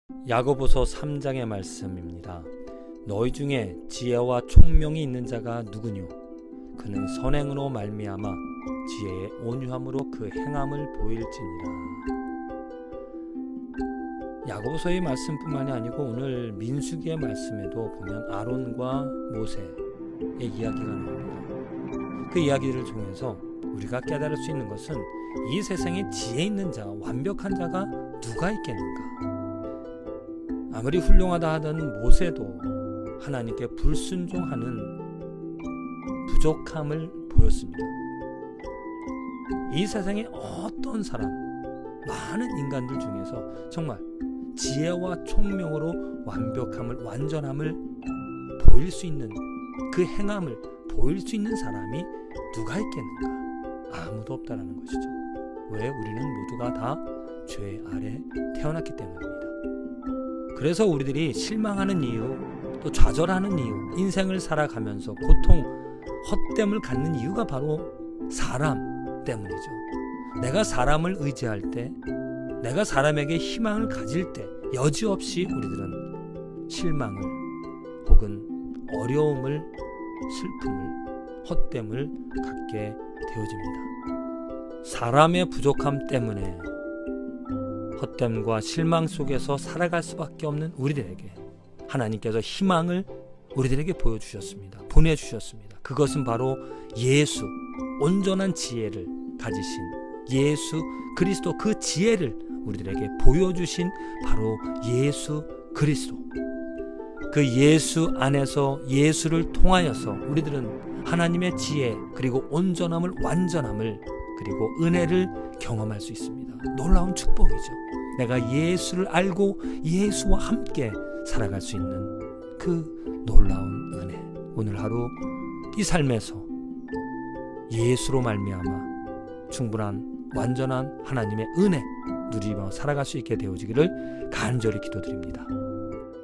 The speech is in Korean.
야고보서 3장의 말씀입니다. 너희 중에 지혜와 총명이 있는 자가 누구뇨? 그는 선행으로 말미암아 지혜의 온유함으로 그 행함을 보일지니라. 야고보서의 말씀뿐만이 아니고 오늘 민수기의 말씀에도 보면 아론과 모세의 이야기가 나옵니다. 그 이야기를 통해서 우리가 깨달을 수 있는 것은 이 세상에 지혜 있는 자, 완벽한 자가 누가 있겠는가? 아무리 훌륭하다 하던 모세도 하나님께 불순종하는 부족함을 보였습니다. 이 세상에 어떤 사람, 많은 인간들 중에서 정말 지혜와 총명으로 완벽함을, 완전함을 보일 수 있는, 그 행함을 보일 수 있는 사람이 누가 있겠는가? 아무도 없다라는 것이죠. 왜? 우리는 모두가 다 죄 아래 태어났기 때문입니다. 그래서 우리들이 실망하는 이유, 또 좌절하는 이유, 인생을 살아가면서 고통, 헛됨을 갖는 이유가 바로 사람 때문이죠. 내가 사람을 의지할 때, 내가 사람에게 희망을 가질 때 여지없이 우리들은 실망을 혹은 어려움을, 슬픔을, 헛됨을 갖게 되어집니다. 사람의 부족함 때문에 헛됨과 실망 속에서 살아갈 수밖에 없는 우리들에게 하나님께서 희망을 우리들에게 보여주셨습니다. 보내주셨습니다. 그것은 바로 예수, 온전한 지혜를 가지신 예수 그리스도, 그 지혜를 우리들에게 보여주신 바로 예수 그리스도. 그 예수 안에서, 예수를 통하여서 우리들은 하나님의 지혜, 그리고 온전함을, 완전함을, 그리고 은혜를 경험할 수 있습니다. 놀라운 축복이죠. 내가 예수를 알고 예수와 함께 살아갈 수 있는 그 놀라운 은혜. 오늘 하루 이 삶에서 예수로 말미암아 충분한 완전한 하나님의 은혜 누리며 살아갈 수 있게 되어지기를 간절히 기도드립니다.